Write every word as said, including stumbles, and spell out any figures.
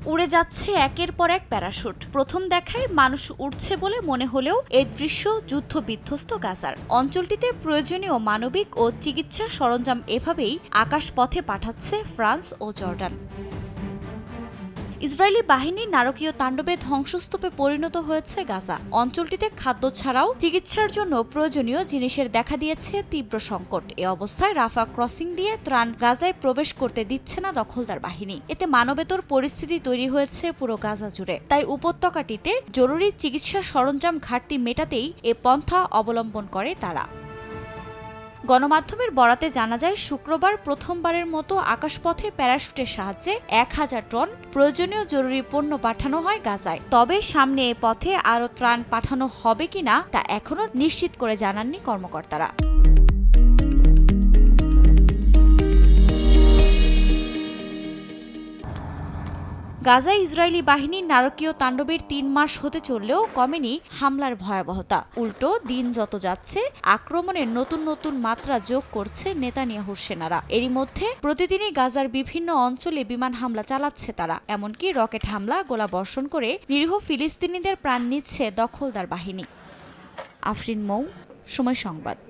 উড়ে যাচ্ছে একের পর এক প্যারাশুট। প্রথম দেখায় মানুষ উঠছে বলে মনে হলেও এই দৃশ্য যুদ্ধ বিধ্বস্ত গাজার। অঞ্চলটিতে প্রয়োজনীয় মানবিক ও চিকিৎসা সরঞ্জাম এভাবেই আকাশপথে পাঠাচ্ছে ফ্রান্স ও জর্ডান। ইসরায়েলি বাহিনীর নারকীয় তাণ্ডবে ধ্বংসস্তূপে পরিণত হয়েছে গাজা। অঞ্চলটিতে খাদ্য ছাড়াও চিকিৎসার জন্য প্রয়োজনীয় জিনিসের দেখা দিয়েছে তীব্র সংকট। এ অবস্থায় রাফা ক্রসিং দিয়ে ত্রাণ গাজায় প্রবেশ করতে দিচ্ছে না দখলদার বাহিনী। এতে মানবেতর পরিস্থিতি তৈরি হয়েছে পুরো গাজা জুড়ে। তাই উপত্যকাটিতে জরুরি চিকিৎসা সরঞ্জাম ঘাটতি মেটাতেই এ পন্থা অবলম্বন করে তারা। গণমাধ্যমের বরাতে জানা যায়, শুক্রবার প্রথমবারের মতো আকাশপথে প্যারাশুটের সাহায্যে এক হাজার টন প্রয়োজনীয় জরুরি পণ্য পাঠানো হয় গাজায়। তবে সামনে এ পথে আরও ত্রাণ পাঠানো হবে কিনা তা এখনো নিশ্চিত করে জানাননি কর্মকর্তারা। গাজায় ইসরায়েলি বাহিনীর নারকীয় তাণ্ডবের তিন মাস হতে চললেও কমেনি হামলার ভয়াবহতা। উল্টো দিন যত যাচ্ছে আক্রমণের নতুন নতুন মাত্রা যোগ করছে নেতানিয়াহুর সেনারা। এরই মধ্যে প্রতিদিনই গাজার বিভিন্ন অঞ্চলে বিমান হামলা চালাচ্ছে তারা। এমনকি রকেট হামলা, গোলাবর্ষণ করে নিরীহ ফিলিস্তিনিদের প্রাণ নিচ্ছে দখলদার বাহিনী। আফরিন মৌ, সময় সংবাদ।